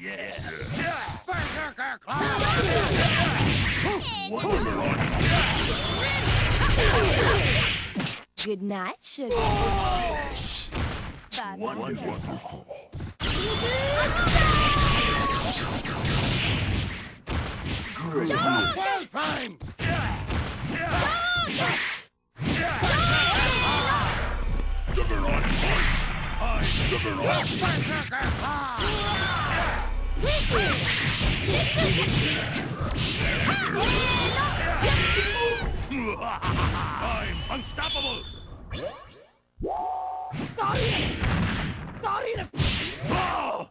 Yeah. Berserker Claw! Good night, sugar. Wonderful. Well timed! Juggernaut points! I'm Juggernaut! Berserker Claw! I'm unstoppable! Oh!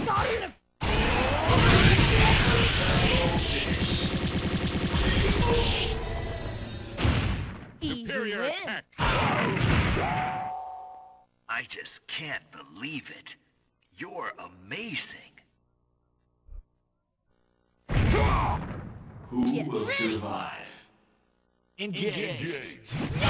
Easy Superior win. attack! I just can't believe it. You're amazing. Who Get will ready. survive? Engage.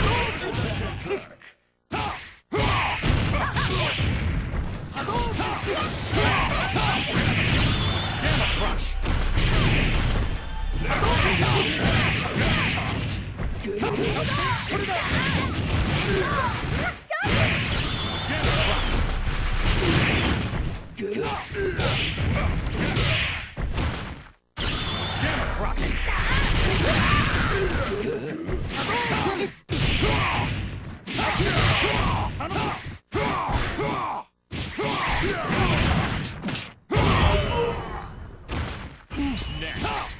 Gamma Crush! Gamma Crush! Gamma Crush! Who's next?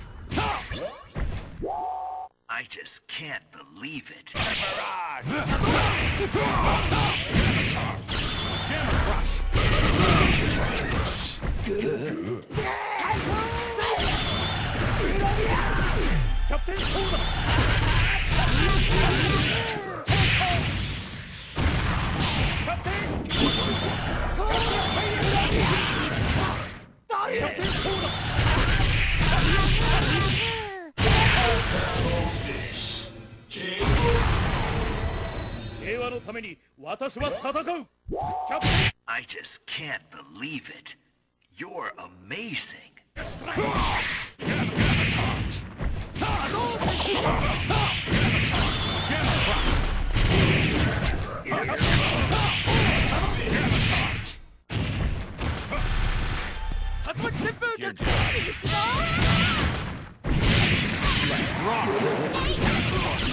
I just can't believe it. Gamma Crush! Captain Coda! Captain! Captain Coda! 平和のために私は戦う。キャプテン I just can't believe it. You're amazing. You're dead. Let's rock!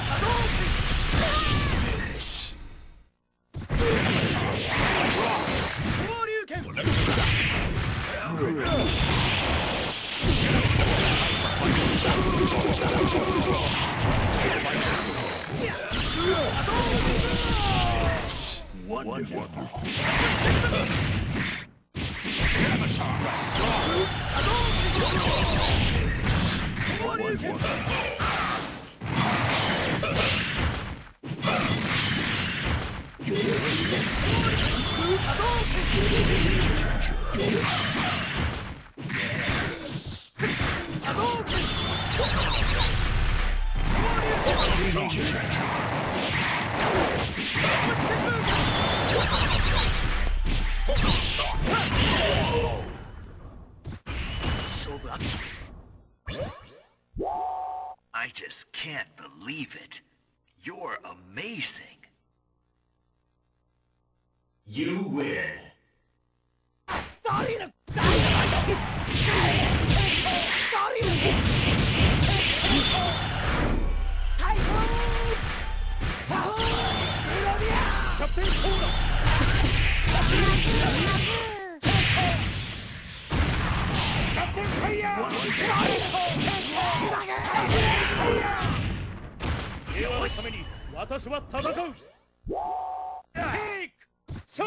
Wonderful. Avatar! I just can't believe it. You're amazing. You win. Captain Coda! Captain Fire! 平和のために私は戦う。Take! So!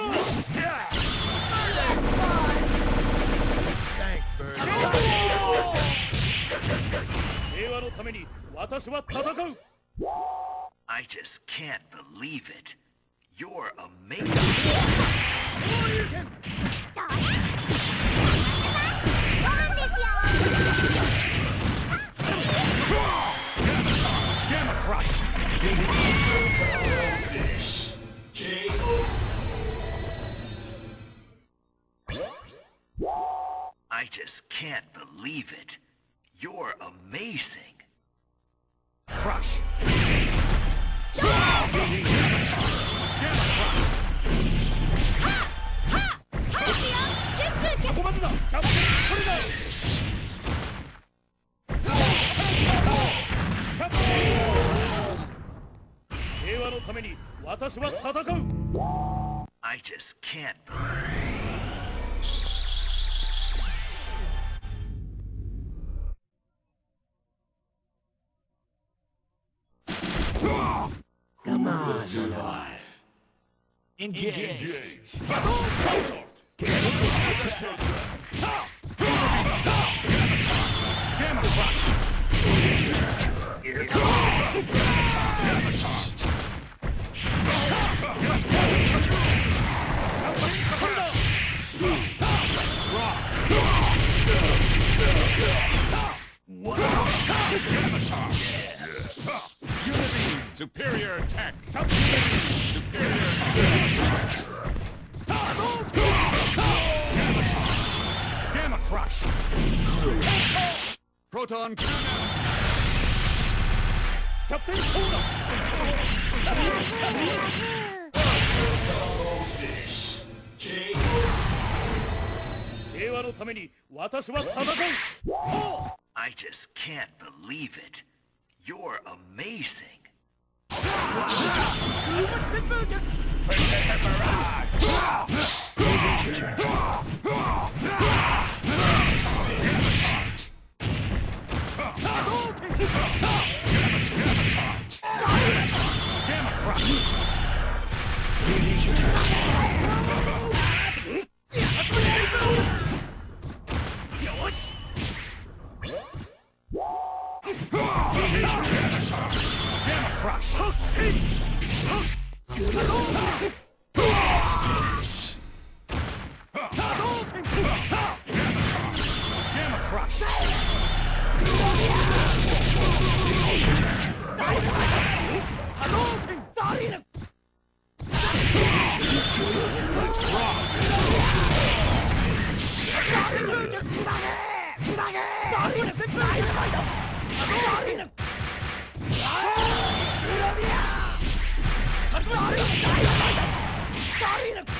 Thanks, Bird. 平和のために私は戦う。 I just can't believe it. You're amazing. Gamma Crush! I just can't believe it. You're amazing. Crush. I just can't believe Come on, survive. Engage. Gamma Crush. Gamma Charge. Unity. Superior attack. Superior attack. Gamma Charge. Gamma Crush. Proton Cannon. Captain Coda. 平和のために私は戦う。 I just can't believe it. You're amazing. Gamma Crush. Gamma Crush. Gamma Crush. Let's rock.